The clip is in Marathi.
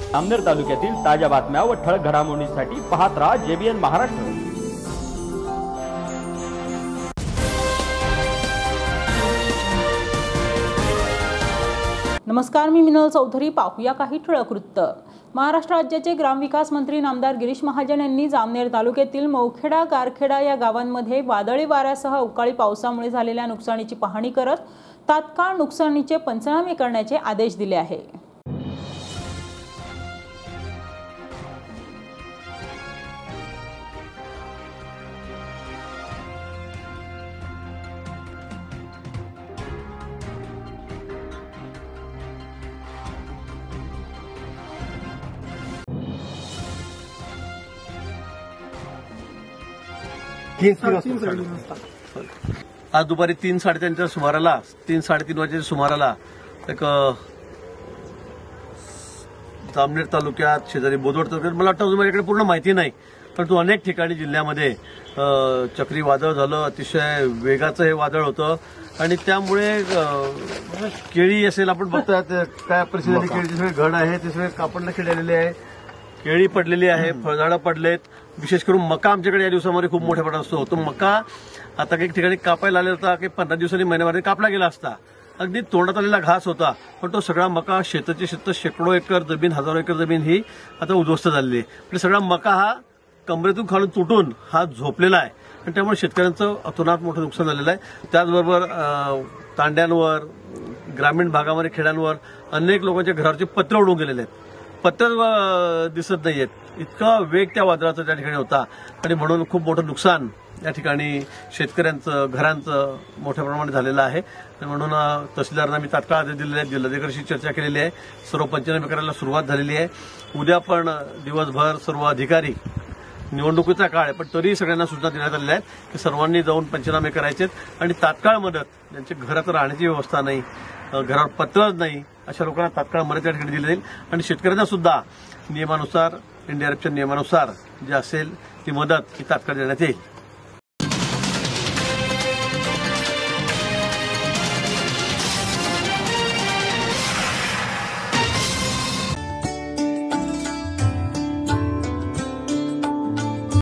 जामनेर तालुक्यातील ताज्या बातम्या व ठळक घडामोडींसाठी पाहत राहा JBN महाराष्ट्र। नमस्कार, मी मिनल चौधरी। पाहूया काही ठळक वृत्त। महाराष्ट्र राज्याचे ग्रामविकास मंत्री नामदार गिरीश महाजन यांनी जामनेर तालुक्यातील मौखेडा, गारखेडा या गावांमध्ये वादळी वाऱ्यासह अवकाळी पावसामुळे झालेल्या नुकसानीची पाहणी करत तात्काळ नुकसानीचे पंचनामे करण्याचे आदेश दिले आहे। आज दुपारी 3-3:30 सुमाराला 3-3:30 वाजेच्या सुमाराला एक जामनेर तालुक्यात शेजारी बोदवड तालुक्यात मला वाटतं माझ्याकडे पूर्ण माहिती नाही, परंतु अनेक ठिकाणी जिल्ह्यामध्ये चक्रीवादळ झालं। अतिशय वेगाचं हे वादळ होतं आणि त्यामुळे केळी असेल, आपण बघतोय काय परिस्थिती, केळीचे सगळे घड आहे ते सगळे कापडला खेळलेले आहे, केळी पडलेली आहे, फळझाडं पडलेत। विशेष करून मका आमच्याकडे या दिवसामध्ये खूप मोठ्या प्रमाणात असतो। तो मका आता काही ठिकाणी कापायला आलेला होता, काही 15 दिवसांनी महिन्यामध्ये कापला गेला असता। अगदी तोंडात आलेला घास होता, पण तो सगळा मका शेताची शेकडो एकर जमीन, हजारो एकर जमीन ही आता उद्ध्वस्त झालेली आहे। म्हणजे सगळा मका हा कमरेतून खालून तुटून हा झोपलेला आहे आणि त्यामुळे शेतकऱ्यांचं अतोनात मोठं नुकसान झालेलं आहे। त्याचबरोबर तांड्यांवर, ग्रामीण भागामध्ये, खेड्यांवर अनेक लोकांच्या घरावरचे पत्र उडून गेलेले आहेत, पत्र दिसत नाहीयेत। इतका वेग त्या वादळाचा त्या ठिकाणी होता आणि म्हणून खूप मोठं नुकसान या ठिकाणी शेतकऱ्यांचं, घरांचं मोठ्या प्रमाणात झालेलं आहे। म्हणून तहसीलदारांना मी तात्काळ आदेश दिलेले आहेत, जिल्हाधिकाऱ्यांशी चर्चा केलेली आहे, सर्व पंचनामे करायला सुरुवात झालेली आहे। उद्या पण दिवसभर सर्व अधिकारी, निवडणुकीचा काळ आहे पण तरी सगळ्यांना सूचना देण्यात आलेल्या आहेत की सर्वांनी जाऊन पंचनामे करायचे आणि तात्काळ मदत, ज्यांच्या घरात राहण्याची व्यवस्था नाही, घरावर पत्रच नाही, अशा लोकांना तात्काळ मदत या ठिकाणी दिली जाईल आणि शेतकऱ्यांना सुद्धा नियमानुसार, NDRFच्या नियमानुसार जे असेल ती मदत ही तात्काळ देण्यात येईल।